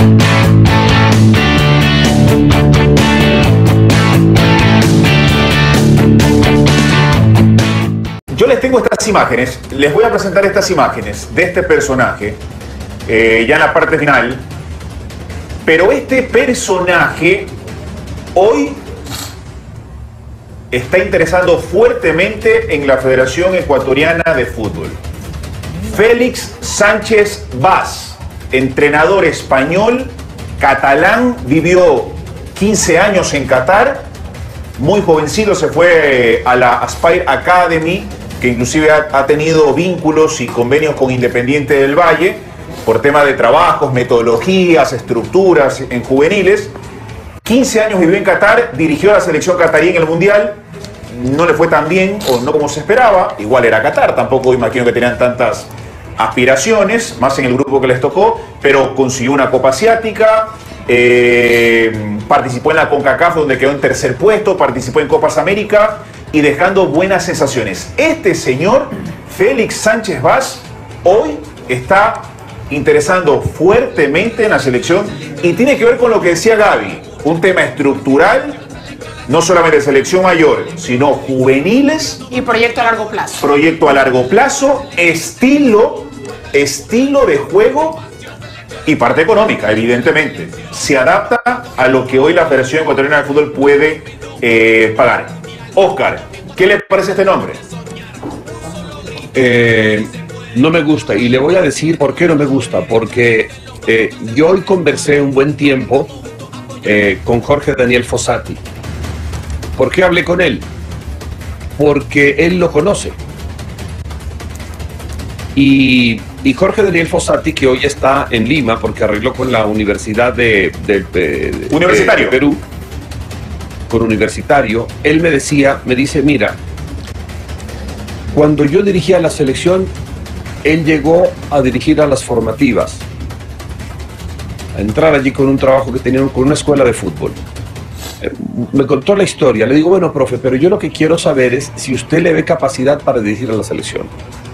Yo les tengo estas imágenes, les voy a presentar estas imágenes de este personaje, ya en la parte final, pero este personaje hoy está interesando fuertemente en la Federación Ecuatoriana de Fútbol. Félix Sánchez Vaz, entrenador español, catalán, vivió 15 años en Qatar, muy jovencito se fue a la Aspire Academy, que inclusive ha tenido vínculos y convenios con Independiente del Valle por tema de trabajos, metodologías, estructuras en juveniles. 15 años vivió en Qatar, dirigió a la selección catarí en el Mundial, no le fue tan bien o no como se esperaba, igual era Qatar, tampoco imagino que tenían tantas aspiraciones, más en el grupo que les tocó, pero consiguió una Copa Asiática, participó en la CONCACAF donde quedó en tercer puesto, participó en Copas América y dejando buenas sensaciones. Este señor, Félix Sánchez Vaz, hoy está interesando fuertemente en la selección y tiene que ver con lo que decía Gaby, un tema estructural, no solamente de selección mayor, sino juveniles. Y proyecto a largo plazo. Proyecto a largo plazo, estilo de juego y parte económica, evidentemente. Se adapta a lo que hoy la Federación Ecuatoriana de Fútbol puede pagar. Oscar, ¿qué le parece este nombre? No me gusta, y le voy a decir por qué no me gusta. Porque yo hoy conversé un buen tiempo con Jorge Daniel Fossati. ¿Por qué hablé con él? Porque él lo conoce. Y Jorge Daniel Fossati, que hoy está en Lima, porque arregló con la Universidad de Perú, con Universitario, él me dice, mira, cuando yo dirigía la selección, él llegó a dirigir a las formativas, a entrar allí con un trabajo que tenían con una escuela de fútbol. Me contó la historia, le digo, bueno, profe, pero yo lo que quiero saber es si usted le ve capacidad para dirigir a la selección.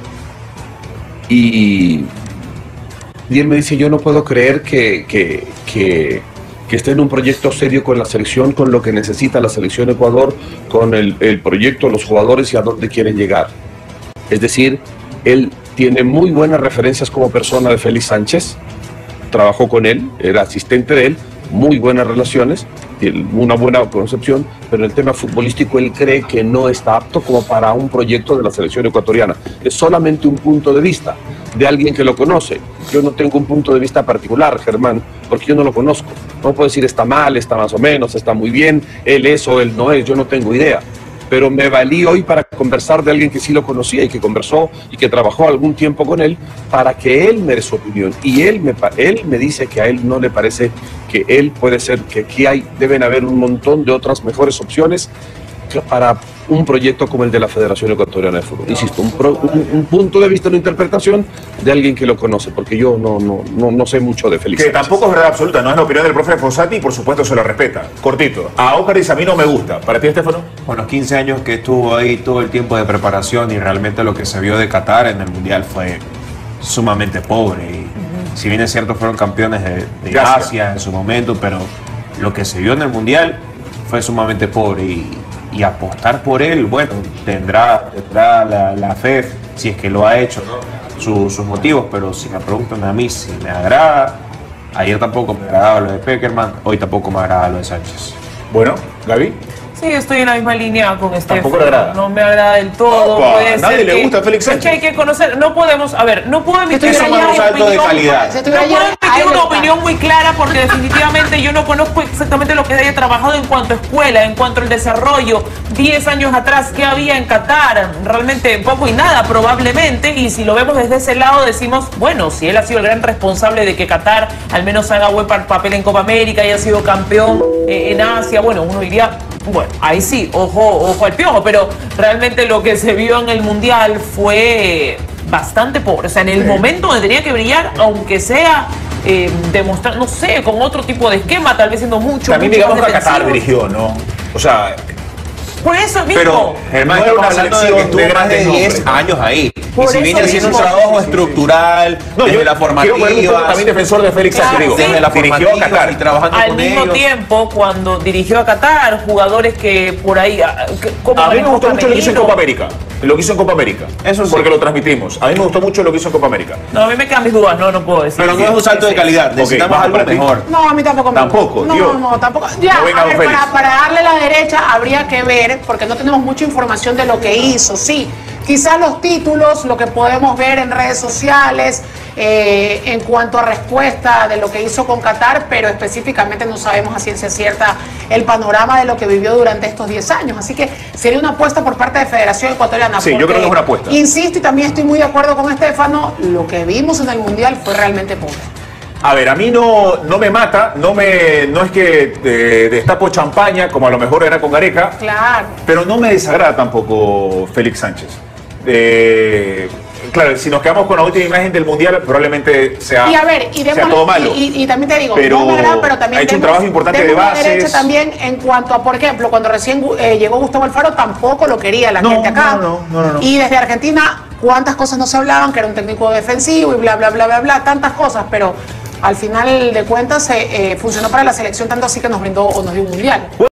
Y él me dice, yo no puedo creer que esté en un proyecto serio con la selección, con lo que necesita la selección Ecuador, con el proyecto, los jugadores y a dónde quieren llegar. Es decir, él tiene muy buenas referencias como persona de Félix Sánchez, trabajó con él, era asistente de él, muy buenas relaciones, una buena concepción, pero en el tema futbolístico él cree que no está apto como para un proyecto de la selección ecuatoriana. Es solamente un punto de vista de alguien que lo conoce. Yo no tengo un punto de vista particular, Germán, porque yo no lo conozco. No puedo decir está mal, está más o menos, está muy bien, él es o él no es, yo no tengo idea. Pero me valí hoy para conversar de alguien que sí lo conocía y que conversó y que trabajó algún tiempo con él para que él me dé su opinión. Y él me dice que a él no le parece que él puede ser, que aquí deben haber un montón de otras mejores opciones para un proyecto como el de la Federación Ecuatoriana de Fútbol. Insisto, un punto de vista, una interpretación de alguien que lo conoce, porque yo no sé mucho de Félix. Que tampoco es verdad absoluta, no es la opinión del profe Fossati y por supuesto se la respeta. Cortito. A Oscar dice, a mí no me gusta. ¿Para ti, Estefano? Bueno, 15 años que estuvo ahí, todo el tiempo de preparación y realmente lo que se vio de Qatar en el Mundial fue sumamente pobre. Y si bien es cierto, fueron campeones de Asia en su momento, pero lo que se vio en el Mundial fue sumamente pobre y apostar por él, bueno, tendrá la fe, si es que lo ha hecho, ¿no? sus motivos, pero si me preguntan a mí si me agrada, ayer tampoco me agradaba lo de Pekerman, hoy tampoco me agrada lo de Sánchez. Bueno, Gaby. Sí, estoy en la misma línea con Tampoco le agrada. No me agrada del todo. Opa, nadie le gusta a Félix Sánchez. Es que hay que conocer, no podemos, a ver, no puedo emitir una opinión muy clara porque definitivamente yo no conozco exactamente lo que haya trabajado en cuanto a escuela, en cuanto al desarrollo. 10 años atrás, ¿qué había en Qatar? Realmente poco y nada, probablemente. Y si lo vemos desde ese lado, decimos, bueno, si él ha sido el gran responsable de que Qatar al menos haga buen papel en Copa América y ha sido campeón en Asia, bueno, uno diría, bueno, ahí sí, ojo al piojo, pero realmente lo que se vio en el Mundial fue bastante pobre. O sea, en el momento donde tenía que brillar, aunque sea demostrar, no sé, con otro tipo de esquema, tal vez siendo mucho. También digamos que Qatar dirigió, ¿no? O sea, Por eso mismo. Pero, Germán, No era estamos una hablando de que selección estuvo de más de grandes 10 nombres. años ahí. Por Y si eso viene haciendo un mismo. trabajo estructural, No, desde yo la quiero poner un tono formativa, también defensor de Félix Sánchez, digo, desde la dirigió a formativa Qatar. y trabajando Al con mismo ellos. tiempo, cuando dirigió a Qatar, jugadores que por ahí... como A mí me manejó gustó mucho lo que hizo en femenino. Copa América. Lo que hizo en Copa América. Eso sí. Porque lo transmitimos. A mí me gustó mucho lo que hizo en Copa América. No, a mí me quedan mis dudas, no puedo decir. Pero no es un salto de calidad, necesitamos vamos algo para ti. mejor. No, a mí tampoco me Tampoco, gusta. Dios. No, tampoco. Ya, No venga a don ver, Félix. para darle la derecha habría que ver, porque no tenemos mucha información de lo que hizo, sí. Quizás los títulos, lo que podemos ver en redes sociales, en cuanto a respuesta de lo que hizo con Qatar, pero específicamente no sabemos a ciencia cierta el panorama de lo que vivió durante estos 10 años. Así que sería una apuesta por parte de Federación Ecuatoriana. Sí, yo creo que es una apuesta. Insisto, y también estoy muy de acuerdo con Estefano, lo que vimos en el Mundial fue realmente pobre. A ver, a mí no me mata, no es que destapo champaña, como a lo mejor era con Gareca, Claro. pero no me desagrada tampoco Félix Sánchez. Claro, si nos quedamos con la última imagen del Mundial, probablemente sea, Y a ver, sea todo malo. y también te digo, Pero no me agrada, pero también ha hecho un demos- trabajo importante de demos la bases. derecha también en cuanto a, por ejemplo, cuando recién llegó Gustavo Alfaro, tampoco lo quería la No, gente acá. no. Y desde Argentina, cuántas cosas no se hablaban, que era un técnico defensivo y bla, bla, bla, bla, bla, tantas cosas, pero al final de cuentas funcionó para la selección tanto así que nos brindó o nos dio un Mundial.